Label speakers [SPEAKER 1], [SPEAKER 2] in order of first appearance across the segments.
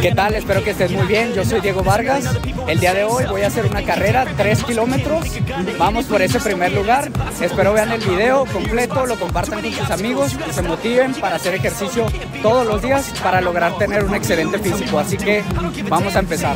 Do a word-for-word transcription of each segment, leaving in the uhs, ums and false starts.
[SPEAKER 1] ¿Qué tal? Espero que estés muy bien. Yo soy Diego Vargas. El día de hoy voy a hacer una carrera, tres kilómetros. Vamos por ese primer lugar. Espero vean el video completo, lo compartan con sus amigos, que se motiven para hacer ejercicio todos los días para lograr tener un excelente físico. Así que vamos a empezar.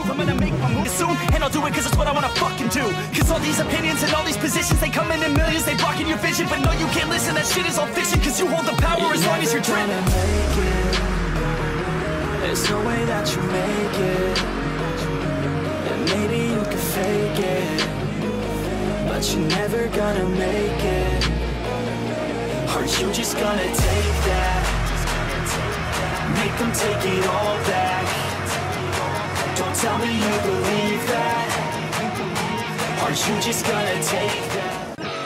[SPEAKER 2] There's no way that you make it, and maybe you can fake it, but you're never gonna make it. Are you just gonna take that? Make them take it all back. Don't tell me you believe that. Are you just gonna take that?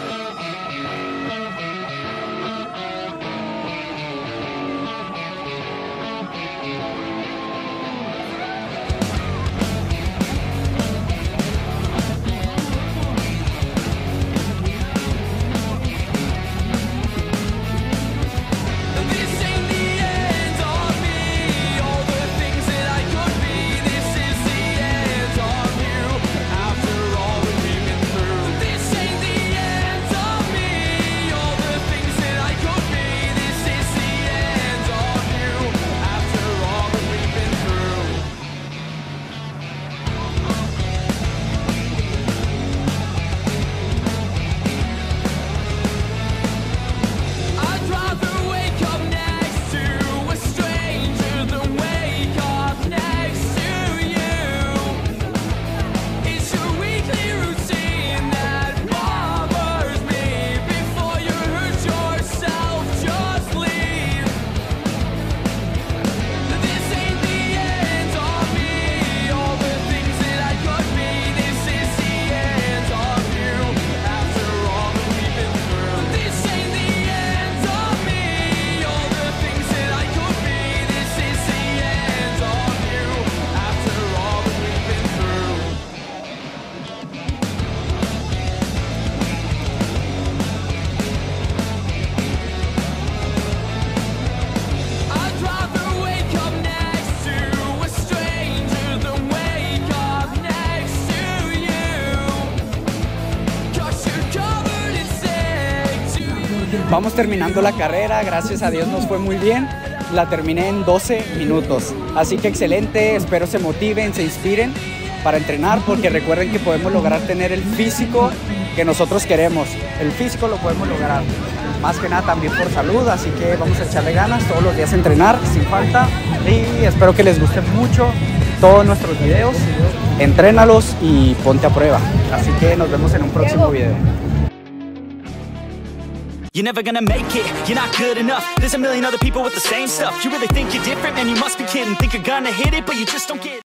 [SPEAKER 1] Vamos terminando la carrera, gracias a Dios nos fue muy bien. La terminé en doce minutos, así que excelente. Espero se motiven, se inspiren para entrenar, porque recuerden que podemos lograr tener el físico que nosotros queremos. El físico lo podemos lograr, más que nada también por salud, así que vamos a echarle ganas todos los días a entrenar sin falta, y espero que les gusten mucho todos nuestros videos. Entrénalos y ponte a prueba, así que nos vemos en un próximo video.
[SPEAKER 2] You're never gonna make it, you're not good enough. There's a million other people with the same stuff. You really think you're different? Man, you must be kidding. Think you're gonna hit it, but you just don't get it.